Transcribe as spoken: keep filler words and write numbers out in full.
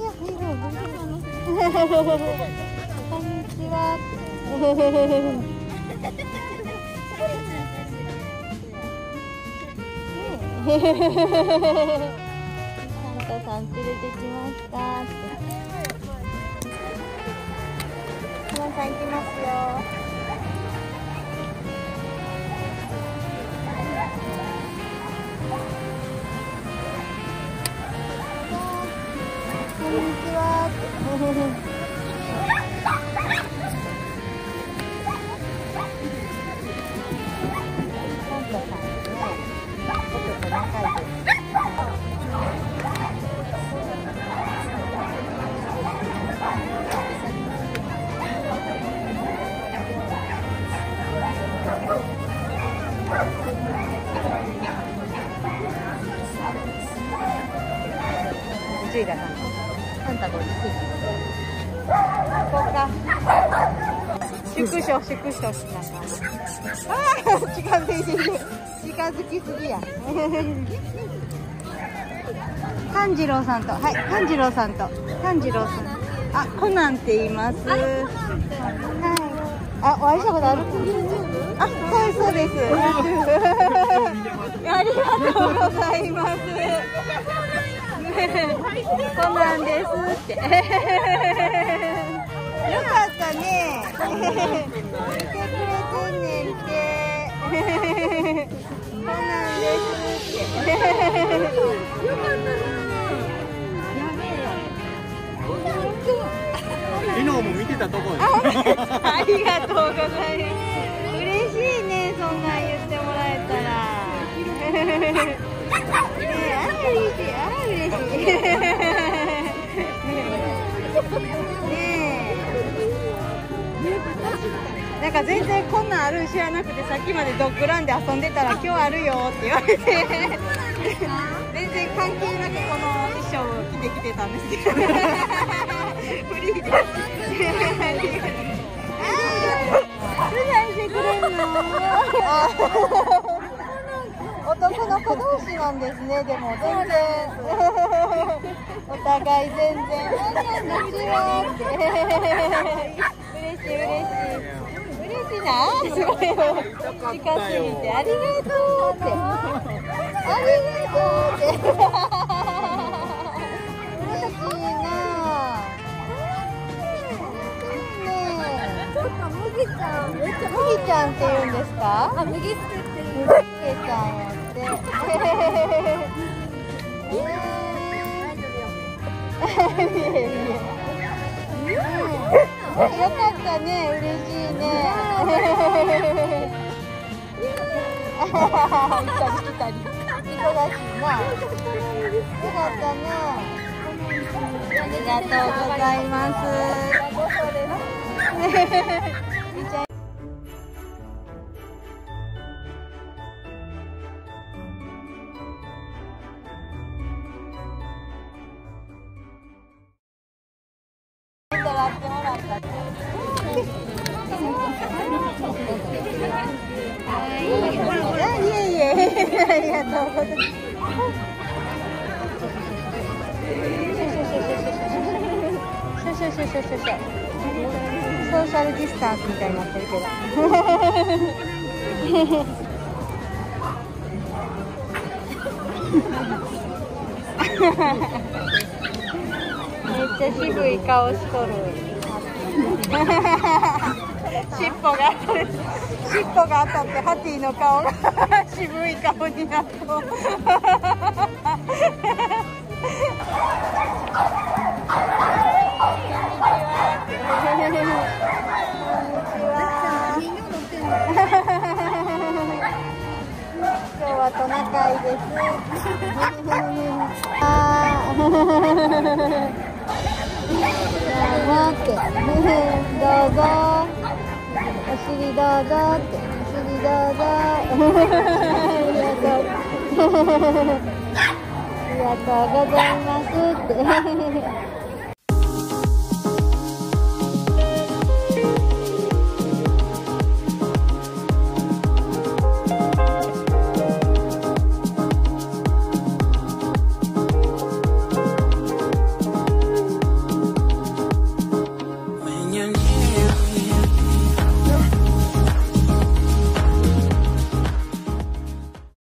こんにちは。サンタさん連れてきましたって。コナンさん行きますよ。こんにちは。じゅういだな。サンタゴリ。ここか。縮小縮小しながら。ああ、近づいている。近づきすぎや。炭治郎さんと、はい、炭治郎さんと、炭治郎さん。あ、コナンって言います。はい。あ、お会いしたことある？あ、そうそうです。ありがとうございます。コナンですって。よかったね。見てくれてんねんって。コナンですって。 昨日も見てたところ。 ありがとうございます。嬉しいね、そんなん言ってもらえたら。ねえ、あら嬉しい、あら嬉しい。ねえ。なんか全然こんなんあるん知らなくて、さっきまでドッグランで遊んでたら今日あるよって言われて、全然関係なくこの衣装を着てきてたんですけど。フリーです。取材してくれるの。男の子同士なんですね。でも全然お互い全然こんにちはって。嬉しい嬉しい嬉しいな。すごい近すぎてありがとうってありがとうって。嬉しいな。麦ちゃん、麦ちゃんって言うんですか？あ、麦助って言う。麦助ちゃんやって。よかったね、嬉しいね。来たり来たり。忙しいな。よかったね。ありがとうございます。いえいえ、ありがとうございます。ソーシャルディスタンスみたいになってるけど。めっちゃ渋い顔しとる。尻尾が当たる。尻尾が当たってハティの顔が渋い顔になっと。今日はトナカイです。あー待って、どうぞ。お尻どうぞって、お尻どうぞ。ありがとう。ありがとうございますって。